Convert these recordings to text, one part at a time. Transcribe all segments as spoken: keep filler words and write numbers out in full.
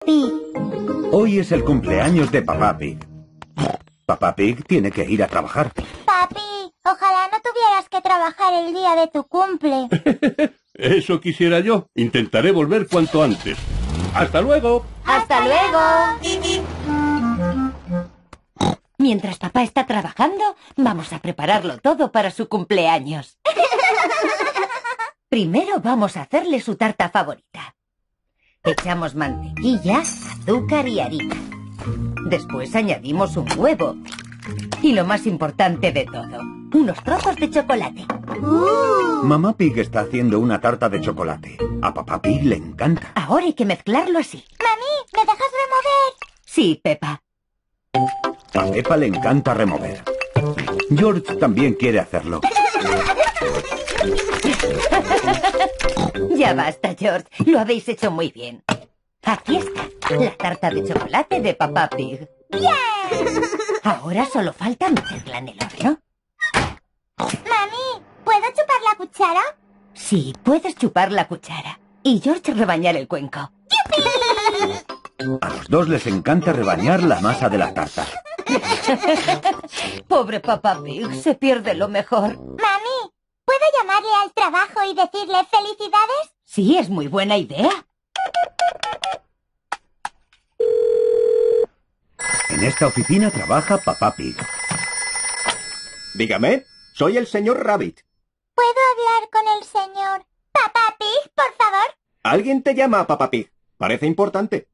Pig. Hoy es el cumpleaños de Papá Pig. Papá Pig tiene que ir a trabajar. Papi, ojalá no tuvieras que trabajar el día de tu cumple. Eso quisiera yo. Intentaré volver cuanto antes. ¡Hasta luego! ¡Hasta luego! Mientras papá está trabajando, vamos a prepararlo todo para su cumpleaños. Primero vamos a hacerle su tarta favorita. Echamos mantequilla, azúcar y harina. Después añadimos un huevo. Y lo más importante de todo, unos trozos de chocolate. Uh. Mamá Pig está haciendo una tarta de chocolate. A Papá Pig le encanta. Ahora hay que mezclarlo así. Mami, ¿me dejas remover? Sí, Peppa. A Peppa le encanta remover. George también quiere hacerlo. Ya basta, George. Lo habéis hecho muy bien. Aquí está, la tarta de chocolate de Papá Pig. ¡Bien! Ahora solo falta meterla en el horno. Mami, ¿puedo chupar la cuchara? Sí, puedes chupar la cuchara. Y George rebañar el cuenco. ¡Yupi! A los dos les encanta rebañar la masa de la tarta. Pobre Papá Pig, se pierde lo mejor. Mami, ¿puedo llamarle al trabajo y decirle felicidades? Sí, es muy buena idea. En esta oficina trabaja Papá Pig. Dígame, soy el señor Rabbit. ¿Puedo hablar con el señor Papá Pig, por favor? Alguien te llama, Papá Pig. Parece importante.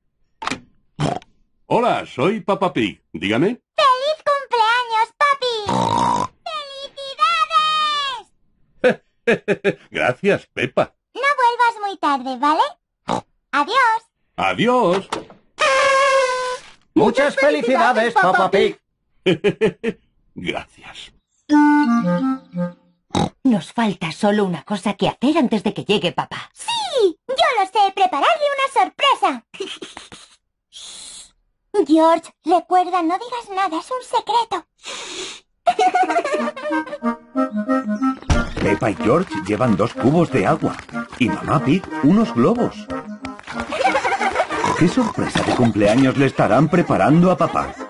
Hola, soy Papá Pig. Dígame. ¡Feliz cumpleaños, papi! ¡Felicidades! Gracias, Peppa. No vuelvas muy tarde, ¿vale? Adiós. Adiós. Muchas felicidades, Papá Pig. Gracias. Nos falta solo una cosa que hacer antes de que llegue papá. ¡Sí! ¡Yo lo sé! ¡Prepararle una sorpresa! George, recuerda, no digas nada, es un secreto. Peppa y George llevan dos cubos de agua y Mamá Pig unos globos. ¿Qué sorpresa de cumpleaños le estarán preparando a papá?